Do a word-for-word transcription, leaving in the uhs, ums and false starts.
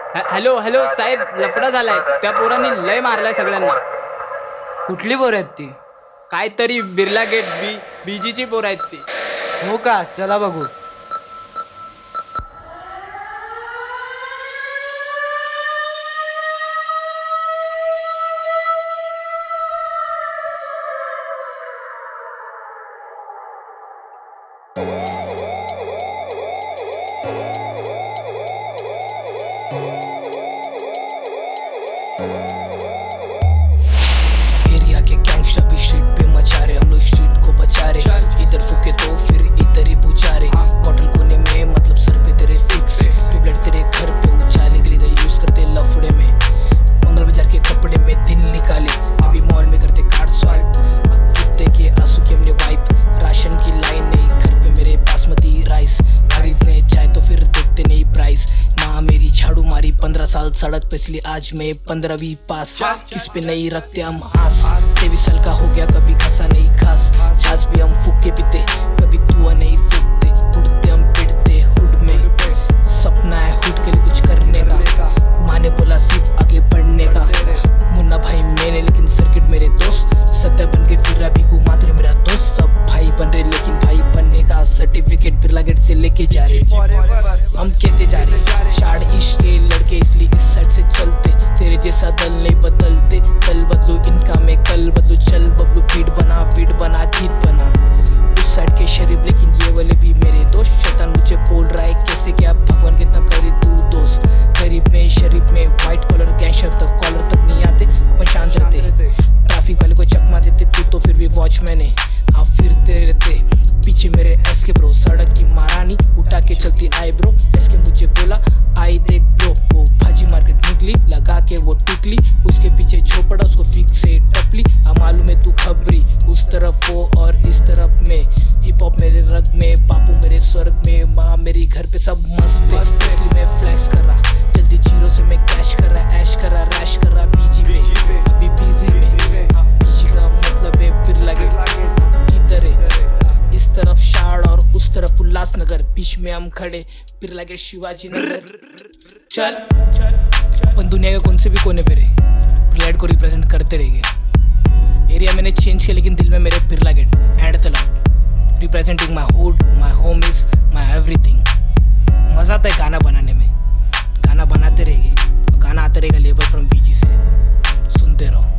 Hello hello साहेब, लफडा झालाय. त्या पोरांनी लय मारलाय सगळ्यांना. कुठली पोर आहेत ती? काहीतरी बिर्ला गेट बी बीजीची पोर आहेत ती. हो का? चला बघू. एरिया के गैंगस्टर भी स्ट्रीट पे मचा रहे, हम लोग स्ट्रीट को बचा रहे. इधर फूके तो फिर इधर ही बुझा रहे. बॉटल कोने में मतलब सर पे तेरे फिक्स, ट्यूबलाइट तेरे घर पे उछाले के लिए यूज करते लफड़े में. मंगल बाजार के कपड़े में दिन निकाले, अभी मॉल में करते कार्ड स्वाइप. कुत्ते के आंसू की हमने वाइप, राशन की लाइन नहीं घर पे मेरे बासमती राइस. खरीदने जाए तो फिर देखते नहीं प्राइस. माँ मेरी झाड़ू मारी पंद्रह साल सड़क पे, इसलिए आज मैं पंद्रहवीं पास. किस पे नहीं रखते हम आस, तेईस साल का हो गया कभी घसा नहीं खास. छाछ भी हम फूक के पीते, कभी धुआं नहीं फूकते. उड़ते हम पिटते हुड में, सपना है हुड के लिए कुछ करने का. माँ ने बोला सिर्फ आगे बढ़ने का. मुन्ना भाई मैंने लेकिन सर्किट मेरे दोस्त. सत्य बन के फिर अभी घुमाते रहे मेरा दोस्त. सब भाई बन रहे लेकिन भाई बनने का सर्टिफिकेट बिरला गेट से लेके जा रहे. हम कहते जा रहे शार्ड इश्क के लड़के, इसलिए इस साइड से चलते. तेरे जैसा दल नहीं बदलते, कल बदलू इनका मैं कल बदलू. चल बबलू फीड बना फीड बना गीत बना. उस साइड के शरीफ लेकिन ये वाले भी मेरे दोस्त. शैतान मुझे बोल रहा है कैसे क्या भगवान कितना करे तू दोस्त. गरीब में शरीफ में व्हाइट कॉलर गैंगस्टर तक कॉलर तक नहीं आते, अपन शांत रहते. ट्रैफिक वाले को चकमा देते, तू तो फिर भी वॉचमैन है. आप फिरते रहते पीछे मेरे एस के ब्रो. सड़क की महारानी उठा के चलती आई ब्रो. एस के मुझे बोला आई देख ब्रो. वो भाजी मार्केट निकली लगा के वो टिकली, उसके पीछे झोपड़ा उसको फिक्स से टपली. अब मालूम है तू खबरी, उस तरफ वो और इस तरफ में. हिप हॉप मेरे रग में, बापू मेरे स्वर्ग में. माँ मेरी घर पे सब मस्त है, इसलिए मैं फ्लैक्स कर रहा. जल्दी जीरो से मैं कैश कर रहा, ऐश कर रहा, रैश कर रहा. बीजी पे अभी बिजी में. बीजी का मतलब है बिरला गेट. किधर है? इस तरफ शार्ड और उस तरफ उल्लासनगर. बीच में हम खड़े बिरला गेट शिवाजी नगर. चल अपन दुनिया के कौन से भी कोने पे रहे, बिरला गेट को रिप्रेजेंट करते रहेंगे. एरिया मैंने चेंज किया लेकिन दिल में मेरे बिरला गेट एंड तलक. Representing my hood, my home is my everything. मजा आता है गाना बनाने में. गाना बनाते रहेंगे, गाना आता रहेगा लेबर फ्रॉम बीजी से. सुनते रहो.